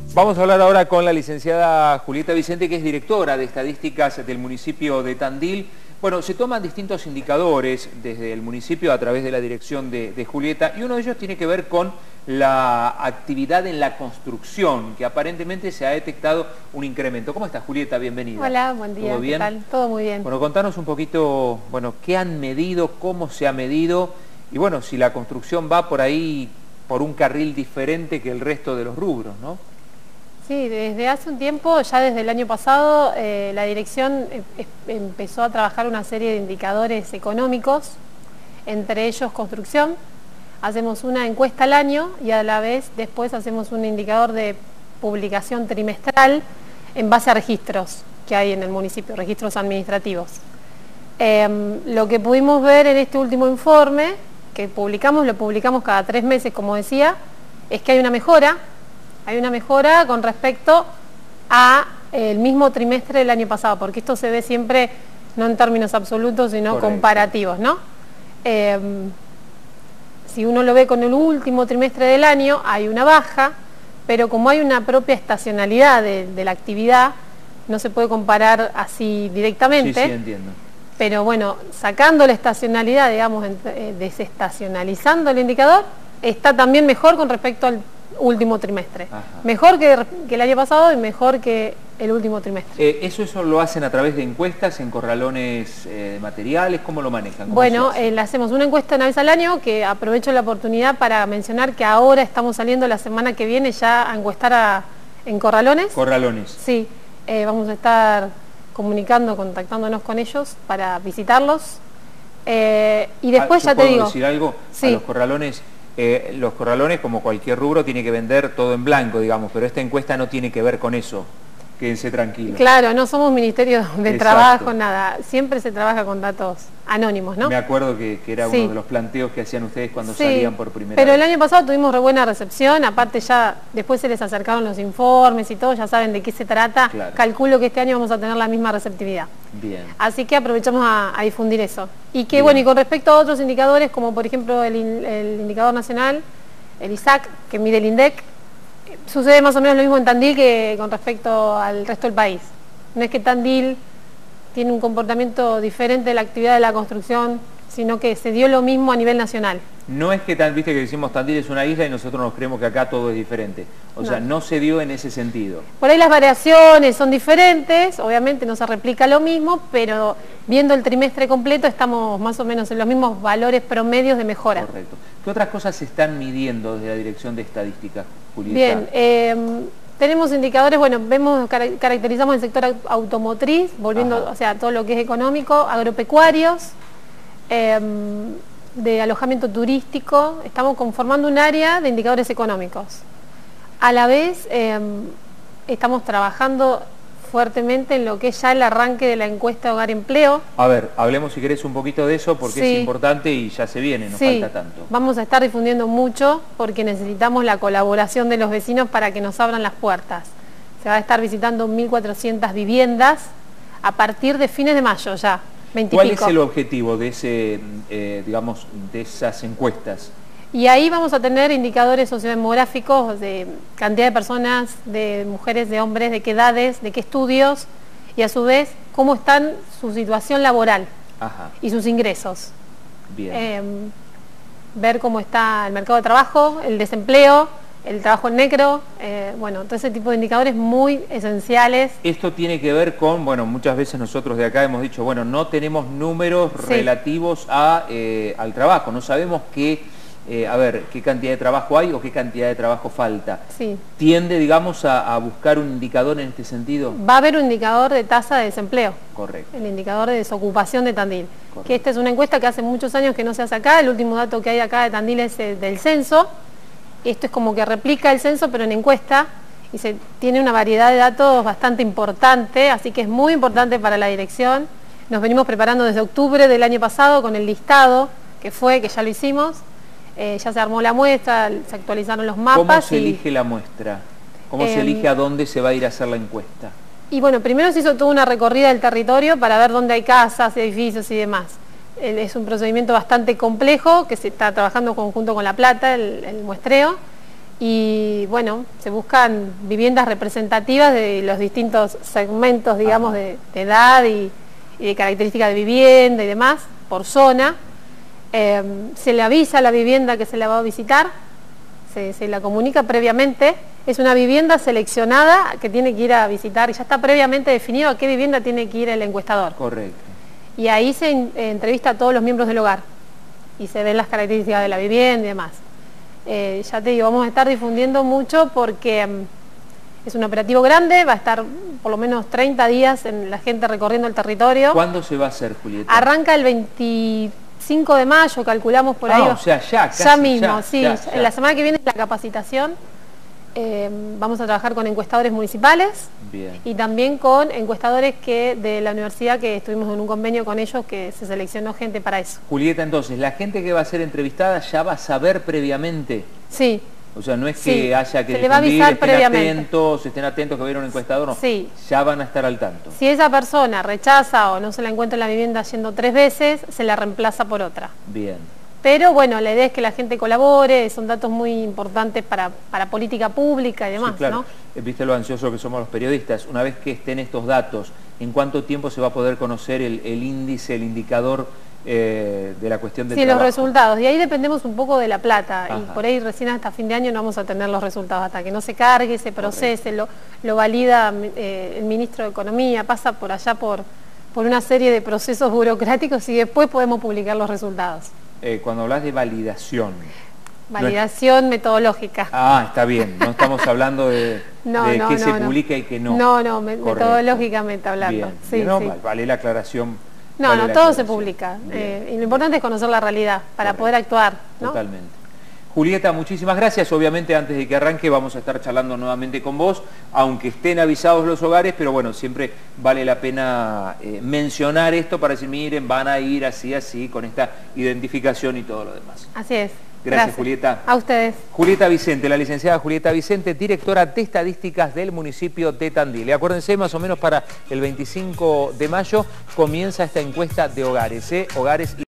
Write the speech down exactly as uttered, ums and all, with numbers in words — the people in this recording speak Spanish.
Vamos a hablar ahora con la licenciada Julieta Vicente, que es directora de estadísticas del municipio de Tandil. Bueno, se toman distintos indicadores desde el municipio a través de la dirección de, de Julieta, y uno de ellos tiene que ver con la actividad en la construcción, que aparentemente se ha detectado un incremento. ¿Cómo estás, Julieta? Bienvenida. Hola, buen día. ¿Todo bien? ¿Qué tal? Todo muy bien. Bueno, contanos un poquito, bueno, qué han medido, cómo se ha medido, y bueno, si la construcción va por ahí, por un carril diferente que el resto de los rubros, ¿no? Sí, desde hace un tiempo, ya desde el año pasado, eh, la dirección eh, empezó a trabajar una serie de indicadores económicos, entre ellos construcción. Hacemos una encuesta al año y a la vez después hacemos un indicador de publicación trimestral en base a registros que hay en el municipio, registros administrativos. Eh, lo que pudimos ver en este último informe, que publicamos, lo publicamos cada tres meses, como decía, es que hay una mejora. Hay una mejora con respecto al mismo trimestre del año pasado, porque esto se ve siempre no en términos absolutos, sino Correcto. comparativos, ¿no? Eh, si uno lo ve con el último trimestre del año, hay una baja, pero como hay una propia estacionalidad de, de la actividad, no se puede comparar así directamente. Sí, sí, entiendo. Pero bueno, sacando la estacionalidad, digamos, eh, desestacionalizando el indicador, está también mejor con respecto al último trimestre. Ajá. Mejor que, que el año pasado y mejor que el último trimestre. Eh, ¿Eso eso lo hacen a través de encuestas, en corralones eh, materiales? ¿Cómo lo manejan? ¿Cómo bueno, eh, le hacemos una encuesta una vez al año, que aprovecho la oportunidad para mencionar que ahora estamos saliendo la semana que viene ya a encuestar a, en corralones. ¿Corralones? Sí, eh, vamos a estar comunicando, contactándonos con ellos para visitarlos. Eh, y después ah, ya te digo... decir algo? Sí. A los corralones... Eh, los corralones, como cualquier rubro, tiene que vender todo en blanco, digamos, pero esta encuesta no tiene que ver con eso. Quédense tranquilos. Claro, no somos ministerio de Exacto. trabajo, nada. Siempre se trabaja con datos anónimos, ¿no? Me acuerdo que, que era sí. uno de los planteos que hacían ustedes cuando sí, salían por primera pero vez. Pero el año pasado tuvimos re buena recepción, aparte ya después se les acercaron los informes y todo, ya saben de qué se trata. Claro. Calculo que este año vamos a tener la misma receptividad. Bien. Así que aprovechamos a, a difundir eso. Y que Bien. bueno, y con respecto a otros indicadores, como por ejemplo el, el indicador nacional, el I S A C, que mide el INDEC, sucede más o menos lo mismo en Tandil que con respecto al resto del país. No es que Tandil tiene un comportamiento diferente de la actividad de la construcción, sino que se dio lo mismo a nivel nacional. No es que, viste que decimos Tandil es una isla y nosotros nos creemos que acá todo es diferente. O no. sea, no se dio en ese sentido. Por ahí las variaciones son diferentes, obviamente no se replica lo mismo, pero viendo el trimestre completo estamos más o menos en los mismos valores promedios de mejora. Correcto. ¿Qué otras cosas se están midiendo desde la Dirección de Estadística, Julieta? Bien, eh, tenemos indicadores, bueno, vemos, caracterizamos el sector automotriz, volviendo, Ajá. o sea, todo lo que es económico, agropecuarios, eh, de alojamiento turístico. Estamos conformando un área de indicadores económicos. A la vez, eh, estamos trabajando fuertemente en lo que es ya el arranque de la encuesta Hogar-Empleo. A ver, hablemos si querés un poquito de eso, porque sí. es importante y ya se viene, no sí. falta tanto. Vamos a estar difundiendo mucho porque necesitamos la colaboración de los vecinos para que nos abran las puertas. Se va a estar visitando mil cuatrocientas viviendas a partir de fines de mayo ya, veinte ¿Cuál pico. es el objetivo de, ese, eh, digamos, de esas encuestas? Y ahí vamos a tener indicadores sociodemográficos de cantidad de personas, de mujeres, de hombres, de qué edades, de qué estudios, y a su vez cómo están su situación laboral Ajá. y sus ingresos. Bien. Eh, ver cómo está el mercado de trabajo, el desempleo, el trabajo en negro, eh, bueno, todo ese tipo de indicadores muy esenciales. Esto tiene que ver con, bueno, muchas veces nosotros de acá hemos dicho, bueno, no tenemos números sí. relativos a, eh, al trabajo, no sabemos qué... Eh, a ver, qué cantidad de trabajo hay o qué cantidad de trabajo falta. Sí. ¿Tiende, digamos, a, a buscar un indicador en este sentido? Va a haber un indicador de tasa de desempleo. Correcto. El indicador de desocupación de Tandil. Correcto. Que esta es una encuesta que hace muchos años que no se hace acá. El último dato que hay acá de Tandil es el del censo. Esto es como que replica el censo, pero en encuesta. Y se tiene una variedad de datos bastante importante, así que es muy importante para la dirección. Nos venimos preparando desde octubre del año pasado con el listado, que fue, que ya lo hicimos. Eh, ya se armó la muestra, se actualizaron los mapas. ¿Cómo se y, elige la muestra? ¿Cómo eh, se elige a dónde se va a ir a hacer la encuesta? Y bueno, primero se hizo toda una recorrida del territorio para ver dónde hay casas, edificios y demás. Eh, es un procedimiento bastante complejo que se está trabajando conjunto con La Plata, el, el muestreo. y bueno, se buscan viviendas representativas de los distintos segmentos, digamos, de, de edad y, y de características de vivienda y demás, por zona. Eh, se le avisa a la vivienda que se la va a visitar, se, se la comunica previamente. Es una vivienda seleccionada que tiene que ir a visitar y ya está previamente definido a qué vivienda tiene que ir el encuestador. Correcto. Y ahí se eh, entrevista a todos los miembros del hogar y se ven las características de la vivienda y demás. Eh, ya te digo, vamos a estar difundiendo mucho porque um, es un operativo grande, va a estar por lo menos treinta días en la gente recorriendo el territorio. ¿Cuándo se va a hacer, Julieta? Arranca el veinticinco de mayo, calculamos por ah, ahí. O sea, ya, casi, ya mismo, ya, sí. Ya, ya. En la semana que viene es la capacitación. Eh, vamos a trabajar con encuestadores municipales. Bien. Y también con encuestadores que de la universidad, que estuvimos en un convenio con ellos, que se seleccionó gente para eso. Julieta, entonces, la gente que va a ser entrevistada ya va a saber previamente. Sí. O sea, no es sí. que haya que se le va a difundir, avisar estén previamente. atentos, estén atentos que va a ir un encuestador, no. Sí. Ya van a estar al tanto. Si esa persona rechaza o no se la encuentra en la vivienda yendo tres veces, se la reemplaza por otra. Bien. Pero bueno, la idea es que la gente colabore, son datos muy importantes para, para política pública y demás, sí, claro. ¿no? Viste lo ansioso que somos los periodistas. Una vez que estén estos datos, ¿en cuánto tiempo se va a poder conocer el, el índice, el indicador eh, de la cuestión del sí, trabajo? Los resultados. Y ahí dependemos un poco de la plata. Ajá. Y por ahí recién hasta fin de año no vamos a tener los resultados. Hasta que no se cargue, se procese, lo, lo valida eh, el ministro de Economía, pasa por allá por, por una serie de procesos burocráticos y después podemos publicar los resultados. Eh, cuando hablas de validación. Validación no es... metodológica. Ah, está bien, no estamos hablando de, no, de no, qué no, se no. publica y qué no. No, no, me, Correcto. metodológicamente hablando. Bien, sí, bien, no, sí. vale la aclaración. No, vale no, la todo aclaración. se publica. Eh, y lo importante es conocer la realidad para Correcto. poder actuar, ¿no? Totalmente. Julieta, muchísimas gracias. Obviamente antes de que arranque vamos a estar charlando nuevamente con vos, aunque estén avisados los hogares, pero bueno, siempre vale la pena eh, mencionar esto para decir, miren, van a ir así, así, con esta identificación y todo lo demás. Así es. Gracias, Gracias, Julieta. A ustedes. Julieta Vicente, la licenciada Julieta Vicente, directora de estadísticas del municipio de Tandil. Y acuérdense, más o menos para el veinticinco de mayo comienza esta encuesta de hogares, ¿eh? Hogares